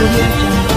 audio jungle.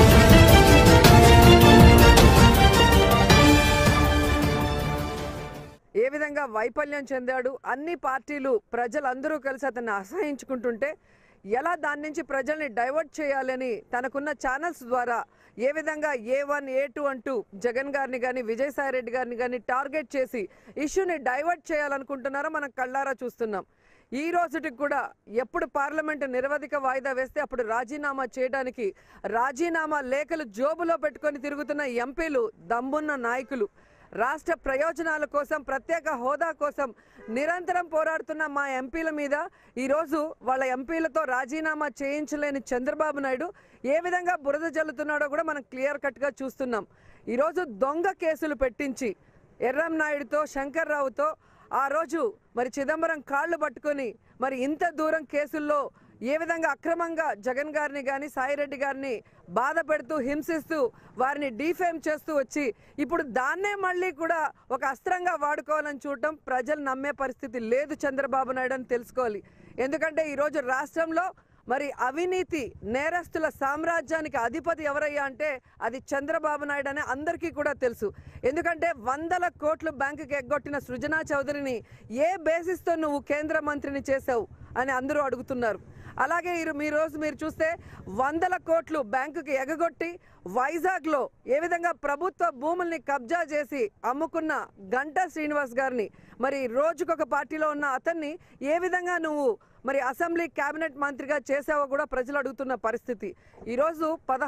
ఏ విధంగా వైఫల్యం చెందాడు, అన్ని పార్టీలు ప్రజలందరూ కలిసి అతన్ని అసహించుకుంటుంటే ఎలా దాని నుంచి ప్రజల్ని డైవర్ట్ చేయాలని తనకున్న ఛానల్స్ ద్వారా ఏ విధంగా A1 A2 అంటూ జగన్ గారిని కానీ విజయసాయి రెడ్డి గారిని కానీ టార్గెట్ చేసి ఇష్యూని డైవర్ట్ చేయాలనుకుంటున్నారో మనం కళ్ళారా చూస్తున్నాం. ఈ రోజుటికి కూడా ఎప్పుడు పార్లమెంటు నిరవధిక వాయిదా వేస్తే అప్పుడు రాజీనామా చేయడానికి రాజీనామా లేఖలు జోబులో పెట్టుకొని తిరుగుతున్న ఎంపీలు, దమ్మున్న నాయకులు, రాష్ట్ర ప్రయోజనాల కోసం, ప్రత్యేక హోదా కోసం నిరంతరం పోరాడుతున్న మా ఎంపీల మీద ఈరోజు వాళ్ళ ఎంపీలతో రాజీనామా చేయించలేని చంద్రబాబు నాయుడు ఏ విధంగా బురద జల్లుతున్నాడో కూడా మనం క్లియర్ కట్గా చూస్తున్నాం. ఈరోజు దొంగ కేసులు పెట్టించి ఎర్రం నాయుడుతో, శంకర్ రావుతో ఆ రోజు మరి చిదంబరం కాళ్ళు పట్టుకొని మరి ఇంత దూరం కేసుల్లో ఏ విధంగా అక్రమంగా జగన్ గారిని కానీ సాయిరెడ్డి గారిని బాధ పెడుతూ, హింసిస్తూ, వారిని డీఫేమ్ చేస్తూ వచ్చి ఇప్పుడు దాన్నే మళ్ళీ కూడా ఒక అస్త్రంగా వాడుకోవాలని చూడటం ప్రజలు నమ్మే పరిస్థితి లేదు చంద్రబాబు నాయుడు అని తెలుసుకోవాలి. ఎందుకంటే ఈరోజు రాష్ట్రంలో మరి అవినీతి నేరస్తుల సామ్రాజ్యానికి అధిపతి ఎవరయ్యా అంటే అది చంద్రబాబు నాయుడు అనే అందరికీ కూడా తెలుసు. ఎందుకంటే 100 కోట్లు బ్యాంకుకి ఎగ్గొట్టిన సృజనా చౌదరిని ఏ బేసిస్తో నువ్వు కేంద్ర మంత్రిని చేసావు అని అందరూ అడుగుతున్నారు. అలాగే మీరు చూస్తే 100 కోట్లు బ్యాంకుకి ఎగగొట్టి వైజాగ్లో ఏ విధంగా ప్రభుత్వ భూముల్ని కబ్జా చేసి అమ్ముకున్న గంటా శ్రీనివాస్ గారిని మరి రోజుకొక పార్టీలో ఉన్న అతన్ని ఏ విధంగా నువ్వు మరి అసెంబ్లీ కేబినెట్ మంత్రిగా చేసావో కూడా ప్రజలు అడుగుతున్న పరిస్థితి. ఈరోజు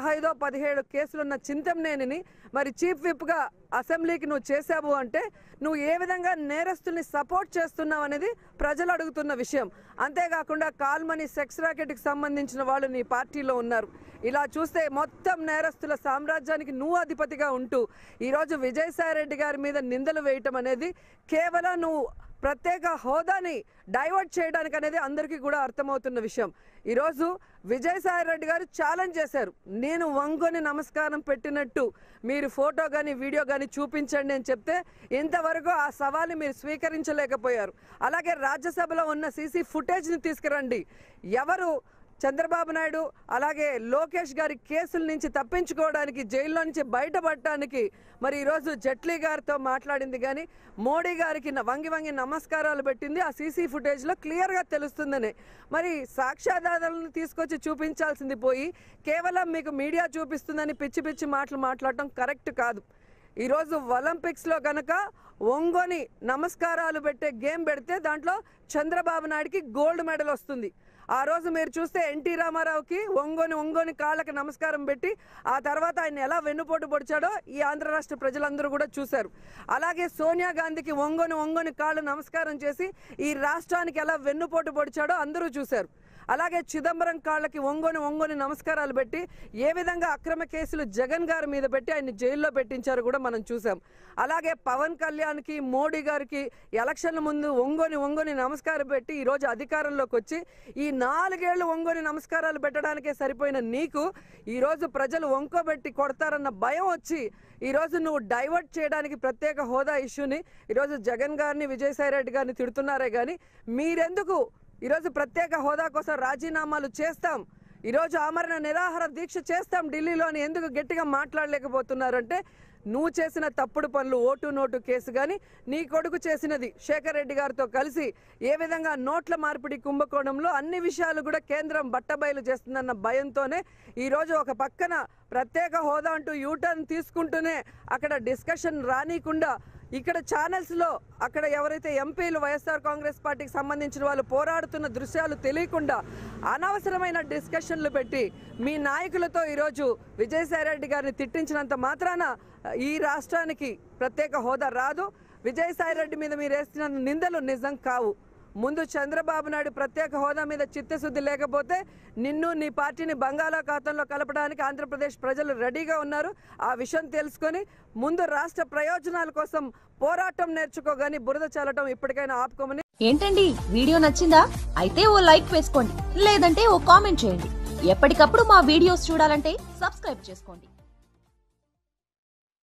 15-17 కేసులున్న చింతమనేనిని మరి చీఫ్ విప్గా అసెంబ్లీకి నువ్వు చేసావు అంటే నువ్వు ఏ విధంగా నేరస్తుల్ని సపోర్ట్ చేస్తున్నావు అనేది ప్రజలు అడుగుతున్న విషయం. అంతేకాకుండా కాల్మనీ సెక్స్ రాకెట్కి సంబంధించిన వాళ్ళు నీ పార్టీలో ఉన్నారు. ఇలా చూస్తే మొత్తం నేరస్తుల సామ్రాజ్యానికి నువ్వు అధిపతిగా ఉంటూ ఈరోజు విజయసాయి రెడ్డి గారి మీద నిందలు వేయటం అనేది కేవలం నువ్వు ప్రత్యేక హోదాని డైవర్ట్ చేయడానికి అనేది అందరికీ కూడా అర్థమవుతున్న విషయం. ఈరోజు విజయసాయి రెడ్డి గారు ఛాలెంజ్ చేశారు, నేను వంగొని నమస్కారం పెట్టినట్టు మీరు ఫోటో కానీ వీడియో కానీ చూపించండి అని చెప్తే ఇంతవరకు ఆ సవాల్ని మీరు స్వీకరించలేకపోయారు. అలాగే రాజ్యసభలో ఉన్న సీసీ ఫుటేజ్ని తీసుకురండి. ఎవరు చంద్రబాబు నాయుడు అలాగే లోకేష్ గారి కేసుల నుంచి తప్పించుకోవడానికి, జైల్లో నుంచి బయటపడటానికి మరి ఈరోజు జైట్లీ గారితో మాట్లాడింది కానీ మోడీ గారికి వంగి నమస్కారాలు పెట్టింది ఆ సీసీ ఫుటేజ్లో క్లియర్గా తెలుస్తుందని. మరి సాక్ష్యాధారాలను తీసుకొచ్చి చూపించాల్సింది పోయి కేవలం మీకు మీడియా చూపిస్తుందని పిచ్చి పిచ్చి మాటలు మాట్లాడటం కరెక్ట్ కాదు. ఈరోజు ఒలింపిక్స్లో కనుక ఒంగొని నమస్కారాలు పెట్టే గేమ్ పెడితే దాంట్లో చంద్రబాబు నాయుడికి గోల్డ్ మెడల్ వస్తుంది. ఆ రోజు మీరు చూస్తే ఎన్టీ రామారావుకి ఒంగోని కాళ్ళకి నమస్కారం పెట్టి ఆ తర్వాత ఆయన ఎలా వెన్నుపోటు పొడిచాడో ఈ ఆంధ్ర రాష్ట్ర ప్రజలందరూ కూడా చూశారు. అలాగే సోనియా గాంధీకి ఒంగోని కాళ్ళు నమస్కారం చేసి ఈ రాష్ట్రానికి ఎలా వెన్నుపోటు పొడిచాడో అందరూ చూశారు. అలాగే చిదంబరం కాళ్ళకి ఒంగోని నమస్కారాలు పెట్టి ఏ విధంగా అక్రమ కేసులు జగన్ గారి మీద పెట్టి ఆయన జైల్లో పెట్టించారు కూడా మనం చూసాం. అలాగే పవన్ కళ్యాణ్కి, మోడీ గారికి ఎలక్షన్ల ముందు ఒంగోని నమస్కారం పెట్టి ఈరోజు అధికారంలోకి వచ్చి ఈ 4 ఏళ్ళు ఒంగోని నమస్కారాలు పెట్టడానికే సరిపోయిన నీకు ఈరోజు ప్రజలు వంకోబెట్టి కొడతారన్న భయం వచ్చి ఈరోజు నువ్వు డైవర్ట్ చేయడానికి ప్రత్యేక హోదా ఇష్యూని ఈరోజు జగన్ గారిని, విజయసాయి రెడ్డి గారిని తిడుతున్నారే కానీ మీరెందుకు ఈరోజు ప్రత్యేక హోదా కోసం రాజీనామాలు చేస్తాం, ఈరోజు ఆమరణ నిరాహార దీక్ష చేస్తాం ఢిల్లీలోని ఎందుకు గట్టిగా మాట్లాడలేకపోతున్నారంటే నువ్వు చేసిన తప్పుడు పనులు, ఓటు నోటు కేసు కానీ నీ కొడుకు చేసినది శేఖర్ రెడ్డి గారితో కలిసి ఏ విధంగా నోట్ల మార్పిడి కుంభకోణంలో అన్ని విషయాలు కూడా కేంద్రం బట్టబయలు చేస్తుందన్న భయంతోనే ఈరోజు ఒక పక్కన ప్రత్యేక హోదా అంటూ యూటర్న్ తీసుకుంటూనే అక్కడ డిస్కషన్ రానికుండా ఇక్కడ ఛానల్స్లో అక్కడ ఎవరైతే ఎంపీలు వైఎస్ఆర్ కాంగ్రెస్ పార్టీకి సంబంధించిన వాళ్ళు పోరాడుతున్న దృశ్యాలు తెలియకుండా అనవసరమైన డిస్కషన్లు పెట్టి మీ నాయకులతో ఈరోజు విజయసాయి రెడ్డి గారిని తిట్టించినంత మాత్రాన ఈ రాష్ట్రానికి ప్రత్యేక హోదా రాదు. విజయసాయి రెడ్డి మీద మీరు వేస్తున్న నిందలు నిజం కావు. ముందు చంద్రబాబు నాయుడు ప్రత్యేక హోదా మీద చిత్తశుద్ధి లేకపోతే నిన్ను, నీ పార్టీని బంగాళాఖాతంలో కలపడానికి ఆంధ్రప్రదేశ్ ప్రజలు రెడీగా ఉన్నారు. ఆ విషయం తెలుసుకొని ముందు రాష్ట్ర ప్రయోజనాల కోసం పోరాటం నేర్చుకోగాని బురద చల్లటం ఇప్పటికైనా ఆపుకోమని. ఏంటండి వీడియో నచ్చిందా? అయితే ఓ లైక్ వేసుకోండి, లేదంటే ఓ కామెంట్ చేయండి. ఎప్పటికప్పుడు మా వీడియోస్ చూడాలంటే సబ్స్క్రైబ్ చేసుకోండి.